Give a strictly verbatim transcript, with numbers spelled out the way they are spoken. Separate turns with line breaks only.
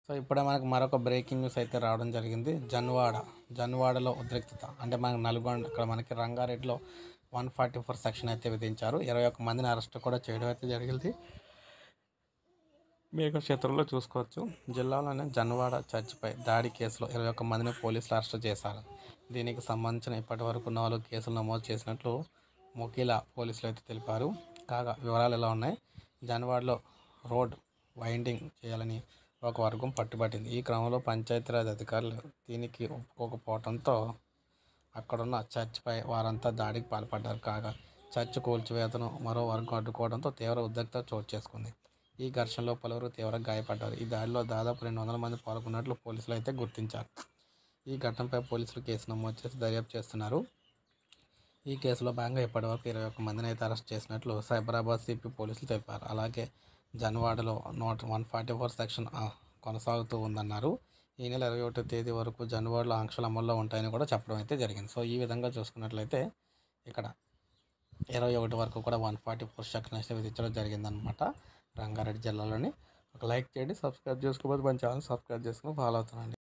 So ఇప్పుడే మనకు మరొక బ్రేకింగ్ న్యూస్ అయితే రావడం జరిగింది. జన్వాడ జన్వాడలో ఉద్రిక్తత అంటే మనకి నల్గొండ ఇక్కడ మనకి రంగారెడ్డిలో వన్ ఫార్టీ ఫోర్ సెక్షన్ అయితే విధించారు. ఇరవై ఒక్క మందిని అరెస్ట్ కూడా చేయడం అయితే జరిగింది. మీకు చిత్రంలో చూసుకోవచ్చు. జిల్లాలోని జన్వాడ చర్చిపై దాడి కేసులో ఇరవై ఒక్క మందిని పోలీసులు అరెస్ట్ చేశారు. దీనికి సంబంధించిన ఇప్పటి వరకు నాలుగు కేసులు నమోదు చేసినట్లు మొకిలా పోలీసులు అయితే తెలిపారు. కాగా వివరాలు ఎలా ఉన్నాయి? జన్వాడలో రోడ్ వైండింగ్ చేయాలని ఒక వర్గం పట్టుబట్టింది. ఈ క్రమంలో పంచాయతీరాజ్ అధికారులు దీనికి ఒప్పుకోకపోవడంతో అక్కడున్న చర్చిపై వారంతా దాడికి పాల్పడ్డారు. కాగా చర్చ్ కూల్చివేతను మరో వర్గం అడ్డుకోవడంతో తీవ్ర ఉద్రిక్తత చోటు చేసుకుంది. ఈ ఘర్షణలో పలువురు తీవ్రంగా గాయపడ్డారు. ఈ దాడిలో దాదాపు రెండు వందల మంది పాల్గొన్నట్లు పోలీసులు అయితే గుర్తించారు. ఈ ఘటనపై పోలీసులు కేసు నమోదు చేసి దర్యాప్తు చేస్తున్నారు. ఈ కేసులో భాగంగా ఇప్పటివరకు ఇరవై ఒక్క మందిని అయితే అరెస్ట్ చేసినట్లు సైబరాబాద్ సిపి పోలీసులు తెలిపారు. అలాగే జన్వాడలో నూట వన్ ఫార్టీ ఫోర్ సెక్షన్ కొనసాగుతూ ఉందన్నారు. ఈ నెల ఇరవై ఒకటో తేదీ వరకు జన్వాడలో ఆంక్షలు అమల్లో ఉంటాయని కూడా చెప్పడం అయితే జరిగింది. సో ఈ విధంగా చూసుకున్నట్లయితే ఇక్కడ ఇరవై ఒకటి వరకు కూడా వన్ ఫార్టీ ఫోర్ సెక్షన్ అయితే విధించడం జరిగిందనమాట. రంగారెడ్డి జిల్లాలోని ఒక లైక్ చేయండి, సబ్స్క్రైబ్ చేసుకోకపోతే మన ఛానల్ సబ్స్క్రైబ్ చేసుకుని ఫాలో అవుతానండి.